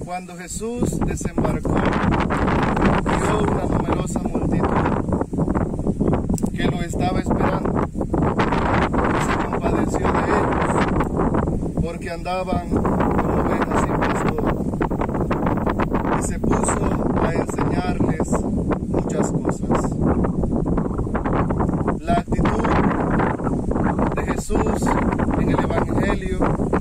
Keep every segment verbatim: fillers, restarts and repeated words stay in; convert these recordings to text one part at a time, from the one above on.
Cuando Jesús desembarcó, vio una numerosa multitud que lo estaba esperando. Se compadeció de ellos, porque andaban como ovejas sin pastor, y se puso a enseñarles muchas cosas. La actitud de Jesús en el Evangelio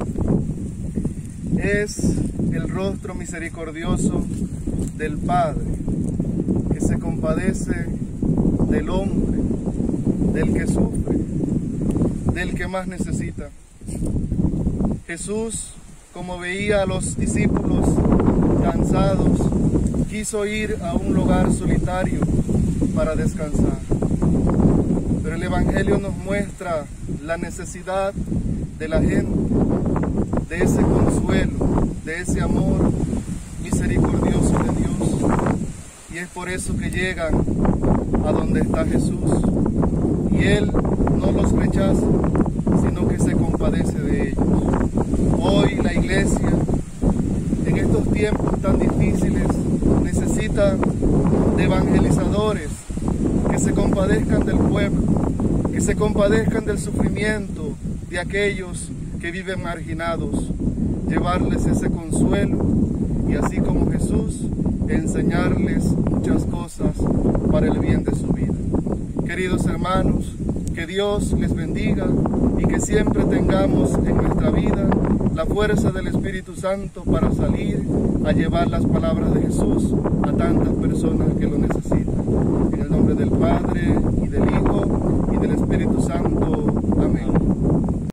es el rostro misericordioso del Padre, que se compadece del hombre, del que sufre, del que más necesita. Jesús, como veía a los discípulos cansados, quiso ir a un lugar solitario para descansar. Pero el Evangelio nos muestra la necesidad de la gente, de ese consuelo, de ese amor misericordioso de Dios. Y es por eso que llegan a donde está Jesús. Y Él no los rechaza, sino que se compadece de ellos. Hoy la iglesia, en estos tiempos tan difíciles, necesita de evangelizadores que se compadezcan del pueblo, que se compadezcan del sufrimiento de aquellos que viven marginados, llevarles ese consuelo y así como Jesús, enseñarles muchas cosas para el bien de su vida. Queridos hermanos, que Dios les bendiga y que siempre tengamos en nuestra vida la fuerza del Espíritu Santo para salir a llevar las palabras de Jesús a tantas personas que lo necesitan. En el nombre del Padre, y del Hijo, y del Espíritu Santo. Amén.